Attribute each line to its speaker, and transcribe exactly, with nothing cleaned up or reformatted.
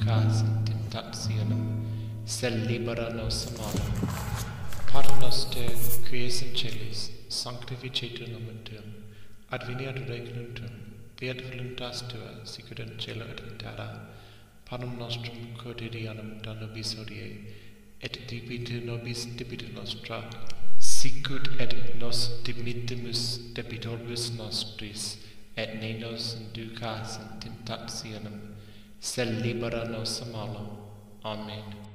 Speaker 1: ducas in tentationem, se libera nos amare. Pater noster, qui es in celis, sanctificetur nomen tuum, adveniat regnum tuum, fiat voluntas tua, sicut in cielo et in terra. Panem nostrum quotidianum da nobis hodie, et dimitte nobis debita nostra, sicut et nos dimittimus debitoribus nostris, et ne nos inducas in tentationem, sed libera nos a malo. Amen.